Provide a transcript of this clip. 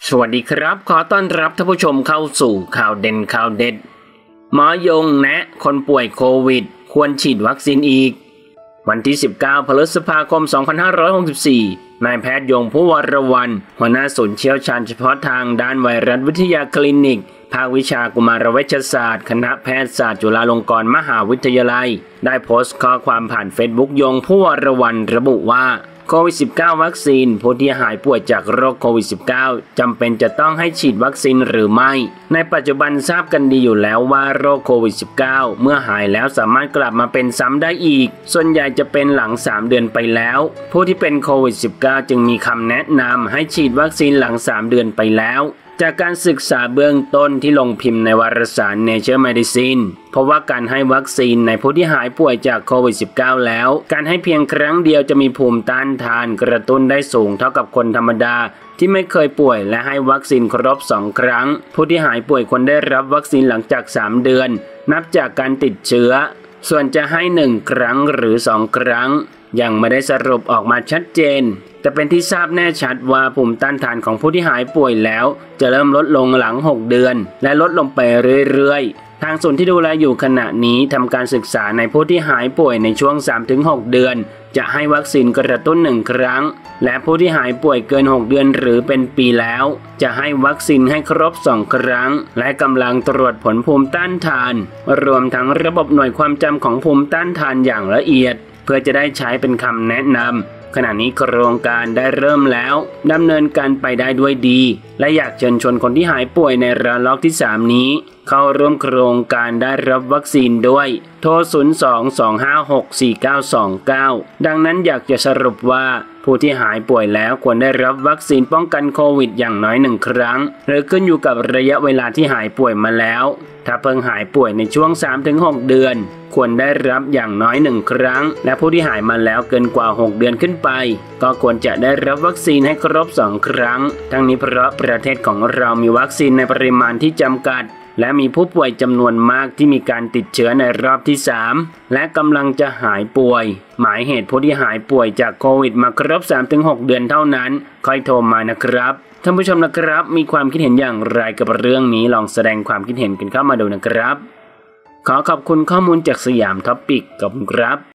สวัสดีครับขอต้อนรับท่านผู้ชมเข้าสู่ข่าวเด่นข่าวเด็ดหมอยงแนะคนป่วยโควิดควรฉีดวัคซีนอีกวันที่19 พฤษภาคม 2564 นายแพทย์ยงผู้วรวรรณหัวหน้าศูนย์เชี่ยวชาญเฉพาะทางด้านไวรัสวิทยาคลินิกภาควิชากุมารเวชศาสตร์คณะแพทยศาสตร์จุฬาลงกรณ์มหาวิทยาลัยได้โพสต์ข้อความผ่านเฟซบุ๊กยงผู้วรวรรณระบุว่าโควิด -19 วัคซีนผู้ที่หายป่วยจากโรคโควิด -19 จำเป็นจะต้องให้ฉีดวัคซีนหรือไม่ในปัจจุบันทราบกันดีอยู่แล้วว่าโรคโควิด -19 เมื่อหายแล้วสามารถกลับมาเป็นซ้ำได้อีกส่วนใหญ่จะเป็นหลัง3 เดือนไปแล้วผู้ที่เป็นโควิด -19 จึงมีคำแนะนำให้ฉีดวัคซีนหลัง3 เดือนไปแล้วจากการศึกษาเบื้องต้นที่ลงพิมพ์ในวารสาร Nature Medicine เพราะว่าการให้วัคซีนในผู้ที่หายป่วยจากโควิด -19 แล้วการให้เพียงครั้งเดียวจะมีภูมิต้านทานกระตุ้นได้สูงเท่ากับคนธรรมดาที่ไม่เคยป่วยและให้วัคซีนครบ2 ครั้งผู้ที่หายป่วยควรได้รับวัคซีนหลังจาก3 เดือนนับจากการติดเชื้อส่วนจะให้1 ครั้งหรือ2 ครั้งยังไม่ได้สรุปออกมาชัดเจนแต่เป็นที่ทราบแน่ชัดว่าภูมิต้านทานของผู้ที่หายป่วยแล้วจะเริ่มลดลงหลัง6 เดือนและลดลงไปเรื่อยๆทางศูนย์ที่ดูแลอยู่ขณะนี้ทำการศึกษาในผู้ที่หายป่วยในช่วง 3-6 เดือนจะให้วัคซีนกระตุ้น1 ครั้งและผู้ที่หายป่วยเกิน6 เดือนหรือเป็นปีแล้วจะให้วัคซีนให้ครบ2 ครั้งและกำลังตรวจผลภูมิต้านทานรวมทั้งระบบหน่วยความจำของภูมิต้านทานอย่างละเอียดเพื่อจะได้ใช้เป็นคำแนะนำขณะนี้โครงการได้เริ่มแล้วดำเนินการไปได้ด้วยดีและอยากเชิญชวนคนที่หายป่วยในระลอกที่3นี้เข้าร่วมโครงการได้รับวัคซีนด้วยโทร 02-256-4929 ดังนั้นอยากจะสรุปว่าผู้ที่หายป่วยแล้วควรได้รับวัคซีนป้องกันโควิดอย่างน้อย1 ครั้งหรือขึ้นอยู่กับระยะเวลาที่หายป่วยมาแล้วถ้าเพิ่งหายป่วยในช่วง 3-6 เดือนควรได้รับอย่างน้อย1 ครั้งและผู้ที่หายมาแล้วเกินกว่า6 เดือนขึ้นไปก็ควรจะได้รับวัคซีนให้ครบ2 ครั้งทั้งนี้เพราะประเทศของเรามีวัคซีนในปริมาณที่จำกัดและมีผู้ป่วยจำนวนมากที่มีการติดเชื้อในรอบที่3และกำลังจะหายป่วยหมายเหตุผู้ที่หายป่วยจากโควิดมาครบ 3-6 เดือนเท่านั้นค่อยโทรมานะครับท่านผู้ชมนะครับมีความคิดเห็นอย่างไรกับเรื่องนี้ลองแสดงความคิดเห็นกันเข้ามาดูนะครับขอขอบคุณข้อมูลจากสยามท็อปปิกขอบคุณครับ